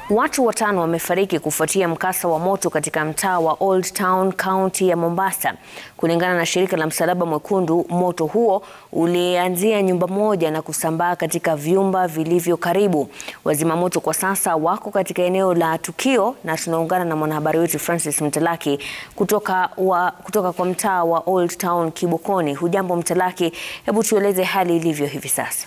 Watu 5 wamefariki kufuatia mkasa wa moto katika mtaa wa Old Town, kaunti ya Mombasa. Kulingana na shirika la Msalaba Mwekundu, moto huo ulianzia nyumba moja na kusambaa katika vyumba vilivyo karibu. Wazima moto kwa sasa wako katika eneo la tukio na tunaungana na mwanahabari wetu Francis Mtalaki kutoka kwa mtaa wa Old Town Kibokoni. Hujambo Mtalaki, hebu tueleze hali ilivyo hivi sasa.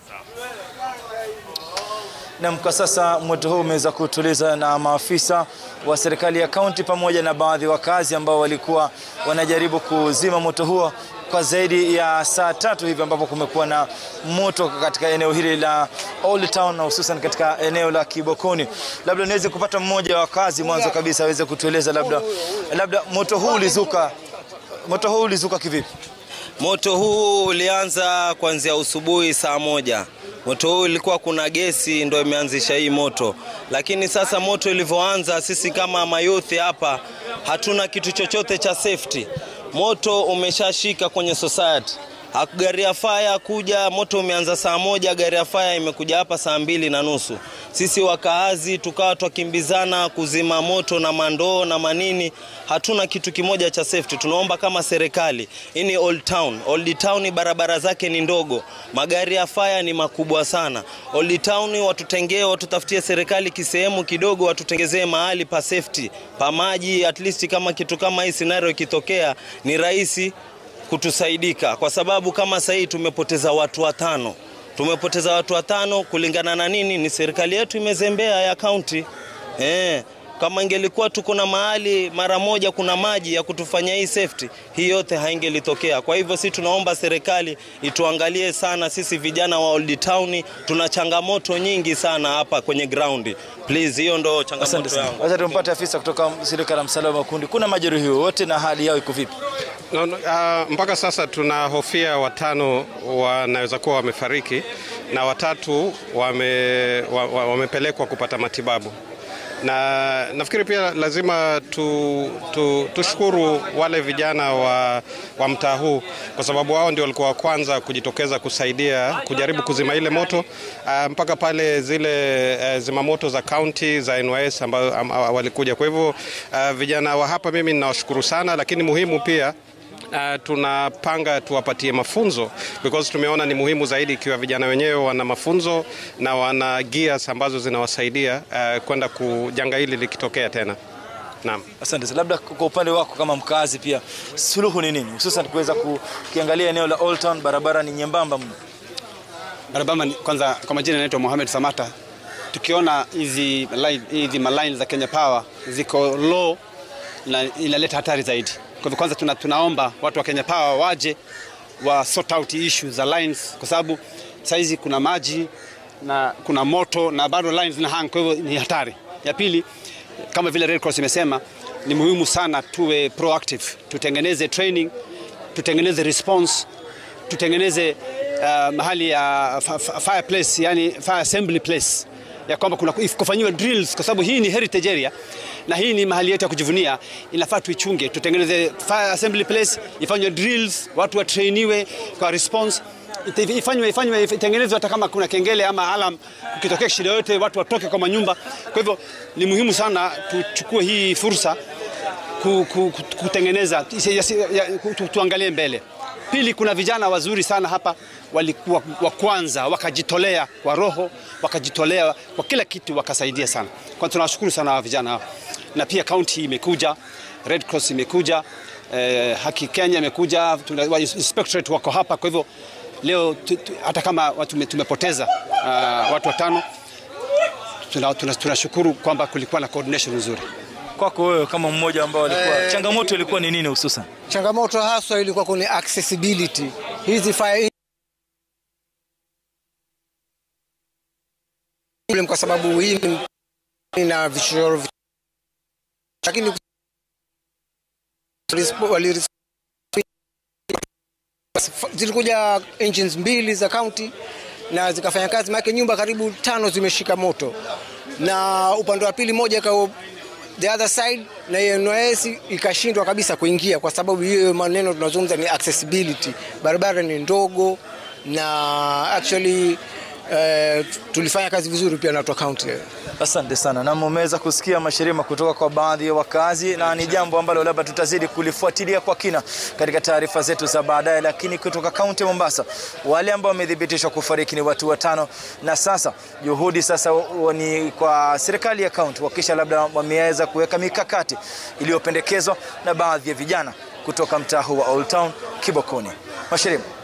Na kwa sasa moto huu umeweza kutuliza na maafisa wa serikali ya kaunti pamoja na baadhi ya wakazi ambao walikuwa wanajaribu kuzima moto huo kwa zaidi ya saa 3 hivi, ambapo kumekuwa na moto katika eneo hili la Old Town na hususan katika eneo la Kibokoni. Labda niweze kupata mmoja wa wakazi mwanzo kabisa aweze kutueleza labda moto huu ulizuka kivipi? Moto huu ulianza kuanzia usubuhi saa 1. Moto huu ilikuwa kuna gesi ndio imeanzisha hii moto. Lakini sasa moto ilivyoanza, sisi kama mayouth hapa hatuna kitu chochote cha safety. Moto umeshashika kwenye society. Gari ya fire kuja, moto umeanza saa 1, gari ya fire imekuja hapa saa 2:30. Sisi wakaazi tukawa tukimbizana kuzima moto na mandoo na manini, hatuna kitu kimoja cha safety. Tunaomba kama serikali, ini Old Town barabara zake ni ndogo, magari ya fire ni makubwa sana. Old Town watutengee, watutafutie serikali kisehemu kidogo, watutengezee mahali pa safety, pa maji, at least kama kitu kama hii scenario ikitokea ni rahisi kutusaidika, kwa sababu kama sasa hii tumepoteza watu 5. Tumepoteza watu 5 kulingana na nini? Ni serikali yetu imezembea ya county. Kama ingelikuwa tuko na mahali mara moja kuna maji ya kutufanya hii safety, hii yote haingelitokea. Kwa hivyo sisi tunaomba serikali ituangalie sana, sisi vijana wa Old Town tuna changamoto nyingi sana hapa kwenye ground. Please, hiyo ndo changamoto yangu. Wacha tumpate afisa kutoka shirika la Msalaba Mwekundu. Kuna majeruhi wote na hali yao iko vipi? Mpaka sasa tunahofia 5 wanaweza kuwa wamefariki na 3 wamepelekwa kupata matibabu. Na nafikiri pia lazima tushukuru wale vijana wa mtaa huu, kwa sababu wao ndio walikuwa kwanza kujitokeza kusaidia kujaribu kuzima ile moto, mpaka pale zile zimamoto za county za NYS ambao walikuja. Kwa hivyo vijana wa hapa mimi ninawashukuru sana, lakini muhimu pia tunapanga tuwapatie mafunzo, because tumeona ni muhimu zaidi ikiwa vijana wenyewe wana mafunzo na wana gears ambazo zinawasaidia kwenda kujanga hili likitokea tena. Naam. Asante. Labda kwa upande wako kama mkazi pia, suluhu ni nini? Hususan kuweza kuangalia eneo la Old Town, barabara ni nyembamba mno. Barabara kwanza, kwa majina naitwa Mohamed Samata. Tukiona hizi line za Kenya Power ziko low na inaleta hatari zaidi. Kwa hivyo kwanza tunaomba watu wa Kenya Power waje wa sort out issues za lines, kwa sababu saizi kuna maji na kuna moto na bado lines zina hang, kwa hivyo ni hatari. Ya pili, kama vile Red Cross imesema, ni muhimu sana tuwe proactive, tutengeneze training, tutengeneze response, tutengeneze mahali ya fireplace, yani fire assembly place, ya kwamba kufanywa drills, kwa sababu hii ni heritage area na hii ni mahali yetu ya kujivunia. Inafaa tuichunge, tutengeneze fire assembly place, ifanywe drills, watu wa trainiwe kwa response, itengenezwe hata kama kuna kengele ama alarm, ukitokea shida yote watu watoke kwa manyumba. Kwa hivyo ni muhimu sana tuchukue hii fursa kutengeneza, tuangalie mbele. Pili, kuna vijana wazuri sana hapa walikuwa wa kwanza, wakajitolea kwa roho, wakajitolea kwa kila kitu, wakasaidia sana. Kwa tunawashukuru sana vijana hao. Na pia county imekuja, Red Cross imekuja, Haki Kenya imekuja, inspectorate wako hapa. Kwa hivyo leo hata kama tumepoteza watu 5, tunashukuru kwamba kulikuwa na coordination nzuri. Kwako wewe kama mmoja ambao alikuwa, changamoto ilikuwa ni nini hususan? Changamoto haswa ilikuwa kwenye accessibility. Hizi fire, kwa sababu hii ina vishoro, lakini zilikuja engines 2 za county na zikafanya kazi, maana nyumba karibu 5 zimeshika moto, na upande wa pili moja kwa the other side, na NYS ikashindwa kabisa kuingia, kwa sababu hiyo maneno tunazungumza ni accessibility. Barabara ni ndogo na actually tulifanya kazi vizuri pia na watu wa county. Asante sana. Na mmeweza kusikia mashirima kutoka kwa baadhi ya wakazi, na ni jambo ambalo labda tutazidi kulifuatilia kwa kina katika taarifa zetu za baadaye. Lakini kutoka kaunti ya Mombasa, wale ambao wamethibitishwa kufariki ni watu 5, na sasa juhudi sasa ni kwa serikali ya kaunti kuhakikisha labda wameweza kuweka mikakati iliyopendekezwa na baadhi ya vijana kutoka mtaa wa Old Town Kibokoni. Mashirima.